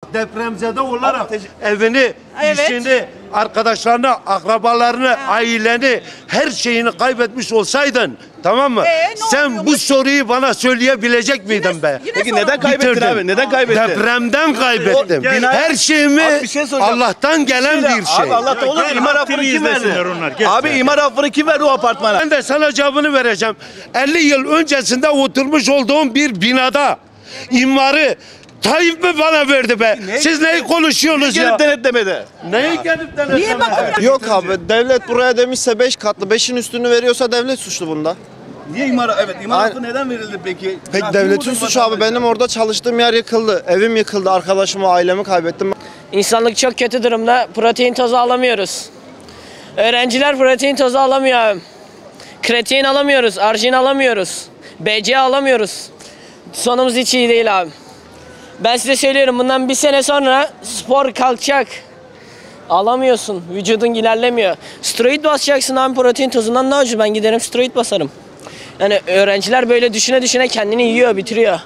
depremzede olarak evini, Evet. işini, arkadaşlarını, akrabalarını, aileni, her şeyini kaybetmiş olsaydın, tamam mı? Ne Sen oluyormuş? bu soruyu bana söyleyebilecek miydin be? Peki neden kaybettin Bitirdin. abi? Neden kaybettin? Depremden kaybettim. Her şeyimi Abi bir şey soracağım. Allah'tan gelen bir şey. Abi Allah'tan olur mu? İmar affını kim verdi? Abi imar affını kim verdi o apartmana? Ben de sana cevabını vereceğim. 50 yıl öncesinde oturmuş olduğum bir binada imarı Tayyip mi bana verdi be? Siz neyi konuşuyorsunuz ya? Gelip denetlemedi. Neyi gelip denetlemedi? Yok abi, devlet buraya demişse 5 katlı, 5'in üstünü veriyorsa devlet suçlu bunda. Niye imar affı neden verildi peki? Peki Şahsi devletin budur suçu abi, vatandaş. benim orada çalıştığım yer yıkıldı. Evim yıkıldı, arkadaşımı, ailemi kaybettim. İnsanlık çok kötü durumda. Protein tozu alamıyoruz. Öğrenciler protein tozu alamıyor. Kreatin alamıyoruz. Argin alamıyoruz. BC alamıyoruz. Sonumuz hiç iyi değil abi. Ben size söylüyorum, bundan bir sene sonra spor kalkacak. Alamıyorsun. Vücudun ilerlemiyor. Steroid basacaksın abi, protein tozundan daha ucuz. Ben giderim steroid basarım. Yani öğrenciler böyle düşüne düşüne kendini yiyor, bitiriyor.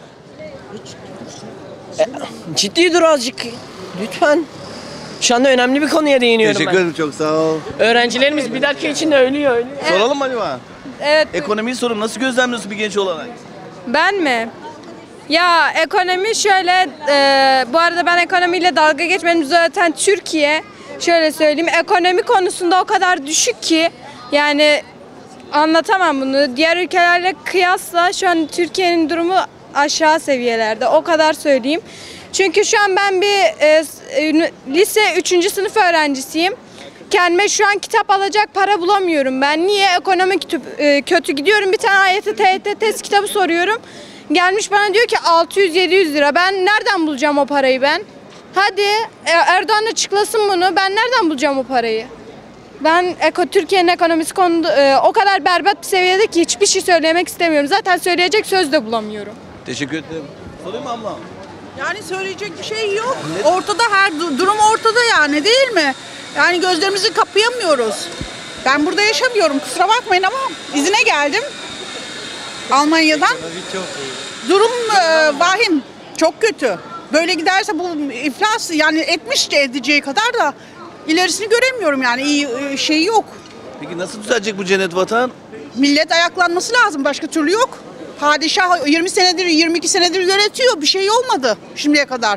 Ciddi dur azıcık. Lütfen. Şu anda önemli bir konuya değiniyorum Teşekkür ederim, çok sağ ol. Öğrencilerimiz bir dakika içinde ölüyor. Soralım mı acaba? Evet, Ekonomiyi sorun. Nasıl gözlemliyorsun bir genç olarak? ben mi? Ya ekonomi şöyle, bu arada ben ekonomiyle dalga geçmedim, zaten Türkiye, şöyle söyleyeyim, ekonomi konusunda o kadar düşük ki yani anlatamam bunu. Diğer ülkelerle kıyasla şu an Türkiye'nin durumu aşağı seviyelerde, o kadar söyleyeyim. Çünkü şu an ben bir lise 3. sınıf öğrencisiyim. Kendime şu an kitap alacak para bulamıyorum ben. Niye? Ekonomi kötü gidiyorum. Bir tane AYT, TYT test kitabı soruyorum. Gelmiş bana diyor ki 600-700 lira. Ben nereden bulacağım o parayı ben? Hadi Erdoğan açıklasın bunu. Ben nereden bulacağım o parayı? Ben Türkiye'nin ekonomisi konuda o kadar berbat bir seviyede ki hiçbir şey söylemek istemiyorum. Zaten söyleyecek söz de bulamıyorum. Teşekkür ederim. Sorayım mı abla? Yani söyleyecek bir şey yok. Ortada, her durum ortada yani, değil mi? Yani gözlerimizi kapayamıyoruz. Ben burada yaşamıyorum, kusura bakmayın, ama izine geldim Almanya'dan. Durum vahim, çok kötü. Böyle giderse bu iflas yani etmişçe edeceği kadar da ilerisini göremiyorum yani, iyi şey yok. Peki nasıl düzelecek bu cennet vatan? Millet ayaklanması lazım, başka türlü yok. Padişah 20 senedir, 22 senedir yönetiyor, bir şey olmadı şimdiye kadar.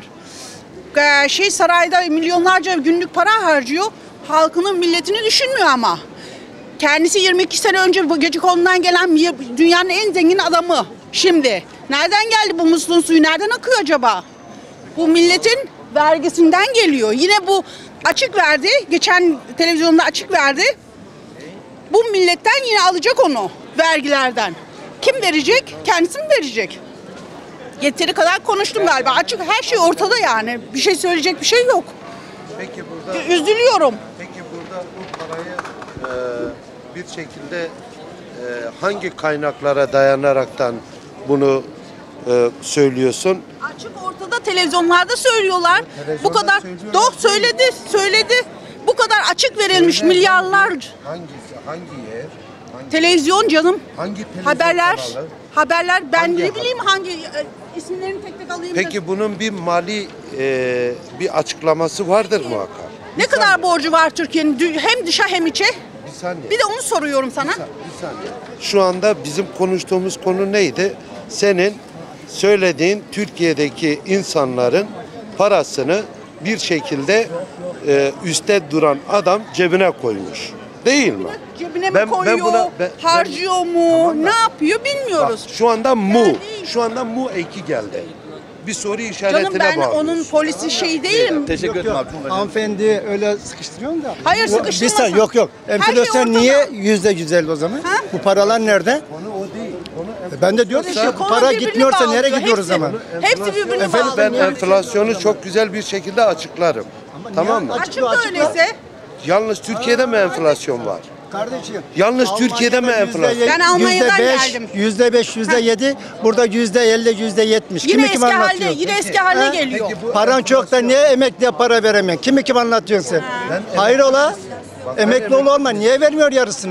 Sarayda milyonlarca günlük para harcıyor, halkının, milletini düşünmüyor ama. Kendisi 22 sene önce bu Gecekondu'dan gelen dünyanın en zengin adamı şimdi. Nereden geldi bu musluğun suyu, nereden akıyor acaba? Bu milletin vergisinden geliyor. Yine bu açık verdi, geçen televizyonda açık verdi. Bu milletten yine alacak onu, vergilerden. Kim verecek? Kendisi mi verecek? Yeteri kadar konuştum galiba. Açık, her şey ortada yani. Bir şey söyleyecek bir şey yok. Peki burada, Üzülüyorum. peki burada bu parayı bir şekilde hangi kaynaklara dayanaraktan bunu söylüyorsun? Açık ortada, televizyonlarda söylüyorlar. Bu kadar. Doh söyledi. Bu kadar açık verilmiş milyarlar. Hangi yer? Televizyon canım. Hangi televizyon Haberler. kanalı? Haberler. Ben Hangi ne bileyim hangi isimlerini tek tek alayım. Peki bunun bir mali bir açıklaması vardır muhakkak. Ne kadar borcu var Türkiye'nin, hem dışa hem içe? Bir saniye. Bir de onu soruyorum sana. Bir saniye. Şu anda bizim konuştuğumuz konu neydi? Senin söylediğin Türkiye'deki insanların parasını bir şekilde üstte duran adam cebine koymuş. Değil mi? Cebine mi koyuyor, harcıyor mu, Tamam da- ne yapıyor bilmiyoruz. Bak, şu anda mu. Yani- Şu anda mu eki geldi. Bir soru işaretine Canım ben bağlıyorsun. onun polisi şey değilim. Teşekkür ederim abi. Hanımefendi öyle sıkıştırıyorsun da. Hayır, Bir sıkıştırmasın. saniye, yok. Her Enflasyon şey niye ortada. %150 o zaman? Ha? Bu paralar nerede? Konu o değil. Konu Ben de diyorum ki bu Konu para birbirini gitmiyorsa nereye bağlıyor, gidiyoruz o hepsi. zaman? Hepsi birbirini Efendim ben bağlıyor. enflasyonu çok güzel bir şekilde açıklarım. Tamam mı? Açık da öyleyse. Yalnız Türkiye'de mi enflasyon var? Kardeşim. Yalnız Türkiye'de mi enflasyon? Ben Almanya'dan geldim. %5, %7, burada %50, %70. Yine Kimi eski kim haline, anlatıyor? yine eski haline geliyor. Paran çok da niye emekliye para veremiyorsun? Kimi kim anlatıyorsun sen? Hayrola? Emekli ol olma. Niye vermiyor yarısını?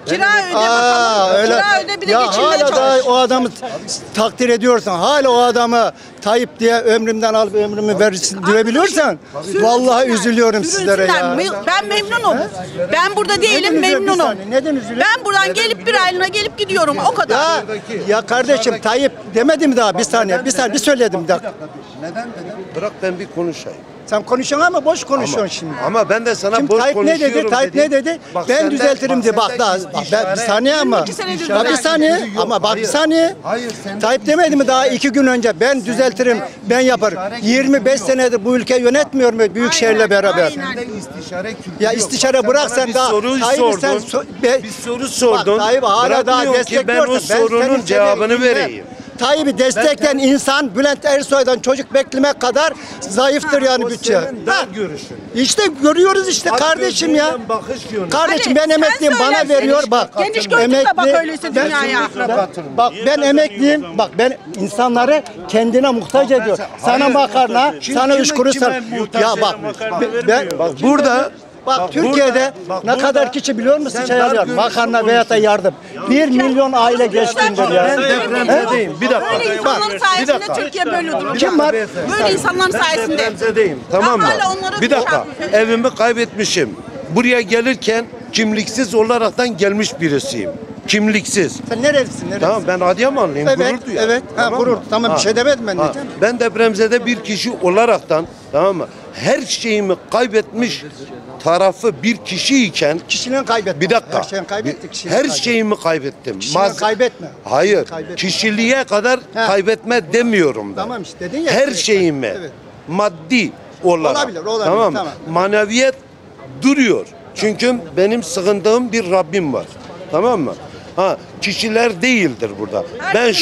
Kira öde bakalım. Öyle. Kira öde bir de Ya geçinmeye hala da çalış. o adamı takdir ediyorsan, hala o adamı Tayyip diye ömrümden alıp ömrümü verirsin diyebiliyorsan, vallahi üzülüyorum sizlere ya. Ben memnunum. Ben burada değilim, Neden üzülüyor? Bir memnunum. saniye, neden üzülüyor? Ben buradan gelip bir aylığına gelip gidiyorum. O kadar. Ya kardeşim Tayyip demedim daha bir saniye bir söyledim daha. Neden dedim? Bırak ben bir konuşayım. Sen konuşuyorsun ama boş konuşuyorsun şimdi. Ama ben de sana Şimdi boş Tayyip ne konuşuyorum dedi? Tayyip dedim. ne dedi? Bak Ben senden- düzeltirim diye. Bak senden daha istişare- bir saniye ama. 22 senedir Bak bir düzeltirim. saniye Yok, ama bak bir hayır. saniye. Hayır, senden Tayyip demedi mi daha 2 gün önce ben düzeltirim, ben yaparım. 25 senedir bu ülke yönetmiyor mu büyük şehirle beraber? aynen. Sende istişare kültürü Ya yok. istişare Bak, bırak sana sen bir daha. soruyu Tayyip'i sordun. sen Bir soru sordun. Bak Tayyip'i hala daha Bırakmıyor ki ben o destekliyorsun. sorunun senin cevabını senin- vereyim. Tayyip'i destekleyen insan Bülent Ersoy'dan çocuk beklemek kadar zayıftır yani O bütçe. senin dar görüşün. İşte görüyoruz işte kardeşim ya. Gözünden bakış yönü. Kardeşim Ali, ben sen emekliyim bana söyle, veriyor geniş- bak. geniş gözlükle bak öyleyse ben- dünyaya. Bak ben emekliyim. Bak ben insanları kendine muhtaç ediyor. Sana Hayır. makarna, Kim sana kime- 3 kuruş kime sar. muhtaç Ya bak ben Bak burada Bak Türkiye'de bak ne burada- kadar kişi biliyor musun sen şey dar alıyor? görüşlü Makarna veya da yardım. 1 milyon aile geçtiğindir ya. ben depremzedeyim. Bir dakika. Böyle insanların sayesinde Türkiye böyle duruyor. Kim var? Böyle insanların sayesinde. Depremzedeyim. Tamam mı? hala onları Bir dakika. düşen- Evimi kaybetmişim. Buraya gelirken kimliksiz olaraktan gelmiş birisiyim. Kimliksiz. Sen nerelisin? Tamam ben Adıyamanlıyım. Evet, gurur duyarım. evet. Ha, gurur. Tamam, bir şey demedim ben diyeceğim. Ben depremzede bir kişi olaraktan tamam mı? Her şeyimi kaybetmiş tarafı bir kişiyken Kişinin kaybetme. bir dakika. Her şeyini kaybettik. kişinin Her kaybettik. şeyimi kaybettim. Kişinin kaybetme. Hayır. Kaybetme. Kişiliğe kadar Ha. kaybetme demiyorum ben. Tamam işte dedin ya. Her Evet. şeyimi Evet. maddi olarak. Olabilir, Tamam mı? tamam. Maneviyet duruyor. Çünkü benim sığındığım bir Rabbim var. Tamam mı? Ha, kişiler değildir burada. Ben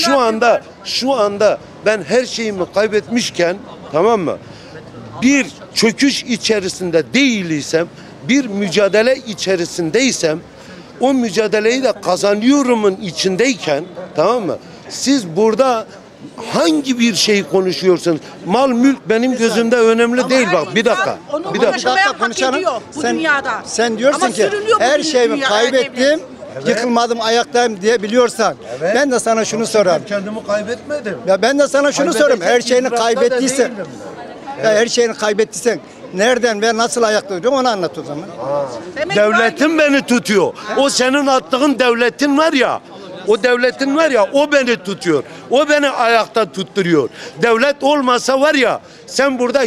şu anda ben her şeyimi kaybetmişken tamam mı? Bir çöküş içerisinde değiliysem, bir mücadele içerisindeysem, o mücadeleyi de kazanıyorumun içindeyken, tamam mı? Siz burada hangi bir şey konuşuyorsunuz? Mal mülk benim gözümde önemli değil bak. Bir dakika. Onu Bir dakika. yaşamaya hak konuşalım. ediyor bu dünyada. Sen diyorsun Ama ki sürünüyor bu her şeyimi dünyada kaybettim, devlet. yıkılmadım ayaktayım diye biliyorsan. Ben de sana şunu sorarım. Kendimi kaybetmedim. Ya ben de sana şunu sorarım. Her şeyini kaybettiysen, ya her şeyini kaybettiysen nereden ve nasıl ayakta duruyorsun onu anlat o zaman. Demek Devletin beni tutuyor. O senin attığın devletin var ya. O devletin var ya o beni tutuyor. O beni ayakta tutturuyor. Devlet olmasa var ya sen burada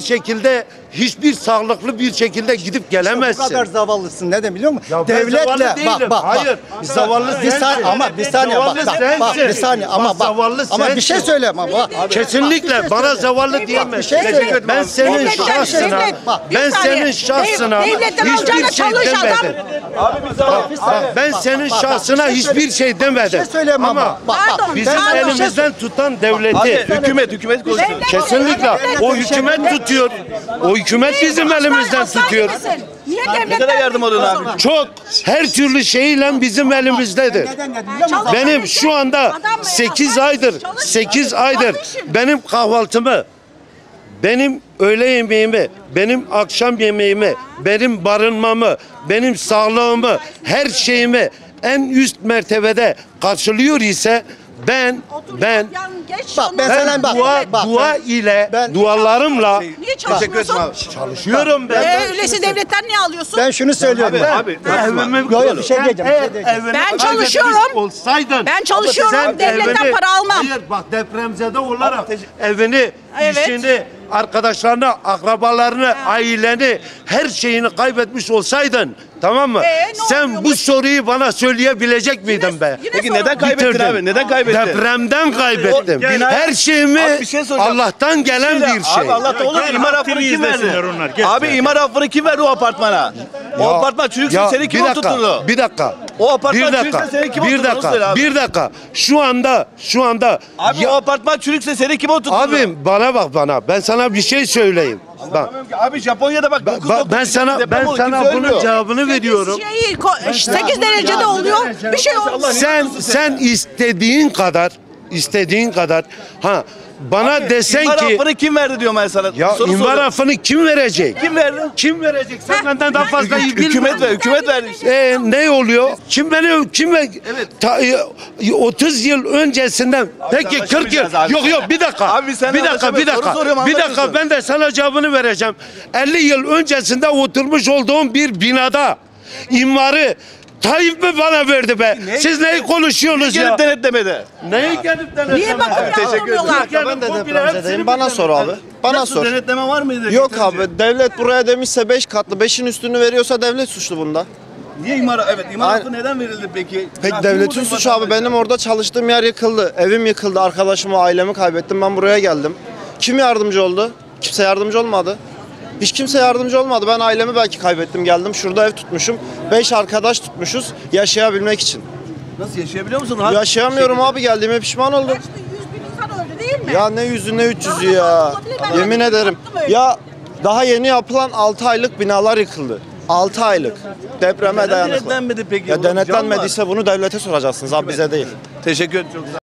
hiçbir sağlıklı bir şekilde gidip gelemezsin. Bu kadar zavallısın neden biliyor musun? Ya ben zavallı Devletle değilim. Hayır, zavallı bir sensin. saniye ama bir saniye bak Zavallı bak bir sensin. saniye ama Bak, bak zavallı ama bir şey sensin. söyleyeyim ama bak. Kesinlikle Bak, bir şey bana söyle. zavallı diyemezsin. Bir şey söyle. Ben senin Devletten, şahsına, devlet, bak, bir ben saniye. senin şahsına Devletten hiçbir alacağına şey çalış adam. demedim. Bak, ben senin şahsına hiçbir şey demedim. Bir şey söyleyeyim ama. Ama Bak, Pardon, bizim pardon. elimizden tutan devleti, Hükümet konuşuyor. kesinlikle o hükümet tutuyor. O hükümet bizim elimizden tutuyor. Niye Ne kadar yardım alıyorsun abi? Çok her türlü şeyle bizim elimizdedir. Neden ne biliyor musun? Benim şu anda 8 aydır benim kahvaltımı, benim öğle yemeğimi, benim akşam yemeğimi, benim barınmamı, benim sağlığımı, her şeyimi en üst mertebede karşılıyor ise ben Bak, ben sana bak, dua ile ben- dualarımla Niye çalışmıyorsun? çalışıyorum ben. Öyleyse devletten ne alıyorsun? Ben şunu söylüyorum. Evimi Yok, yok, bir şey Sen diyeceğim, bir şey diyeceğim. evini Ben kaybetmiş çalışıyorum. Olsaydın, Ben çalışıyorum, sen devletten para almam. Hayır bak depremzede olarak evini, Evet. işini, arkadaşlarını, akrabalarını, aileni, her şeyini kaybetmiş olsaydın tamam mı? Ne Sen oluyormuş? bu soruyu bana söyleyebilecek miydin be? Yine Peki sorun. neden kaybettin Bitirdim. abi? Neden kaybettin? Depremden kaybettim. O- Her şeyimi Abi bir şey soracağım. Allah'tan gelen bir şey. Abi Allah'tan olur mu? İmar affını kim verdi? Abi imar affını kim verdi o apartmana? O Ya- apartman çürükse ya seni kim bir dakika, oturtturdu? Bir dakika. O apartman bir çürükse dakika. seni kim Bir oturtturdu? Onu söyle dakika. abi. Bir dakika. Şu anda Abi o apartman çürükse seni kim oturtturdu? abim bana bak bana. Ben sana bir şey söyleyeyim. Bak. Abi Japonya'da bak 9 Ben sana bunun cevabını veriyorum. 8 derecede oluyor. Bir şey olmuyor. Sen istediğin kadar bana desen İmar ki affını kim verdi diyorum ben sana. ya Soru imar soruyorum. affını kim verecek? Kim verdi? Kim verecek? Sen benden daha fazla iyi Hükümet verdi işte. Ne oluyor? Kim Evet. 30 yıl öncesinden peki sen 40 yıl başlamayacağız abi. yok bir dakika. Abi sen bir dakika anlaşamıyorsun. Soru soruyorum, bir dakika anlatıyorsun. ben de sana cevabını vereceğim. 50 yıl öncesinde oturmuş olduğum bir binada imarı Tayyip mi bana verdi be? Siz neyi konuşuyorsunuz ya? Gelip denetlemedi. Neyi gelip denetlemedi? Niye bakım Teşekkür ederim. yaptırmıyorlar? Ben de depremzedeyim. Bana sor abi. Bana Nasıl sor. denetleme var mıydı? Yok abi, devlet buraya demişse 5 katlı 5'in üstünü veriyorsa devlet suçlu bunda. Niye imar Aynen. affı neden verildi peki? Peki Ya, devletin kim suçu abi. Benim orada çalıştığım yer yıkıldı. Evim yıkıldı. Arkadaşımı, ailemi kaybettim. Ben buraya geldim. Kim yardımcı oldu? Kimse yardımcı olmadı. Hiç kimse yardımcı olmadı. Ben ailemi belki kaybettim. Geldim şurada ev tutmuşum. 5 arkadaş tutmuşuz yaşayabilmek için. Nasıl yaşayabiliyor musun? Yaşayamıyorum abi, geldiğime pişman oldum. Kaçtı? 100 bin insan öldü değil mi? Ya ne 100'ü ne 300'ü ya. Yemin ederim. Ya daha yeni yapılan 6 aylık binalar yıkıldı. 6 aylık. Depreme Neden dayanıklı. denetlenmedi peki? Ya Oğlum, can var. denetlenmediyse bunu devlete soracaksınız abi, bize değil. Teşekkür ederim. Çok güzel.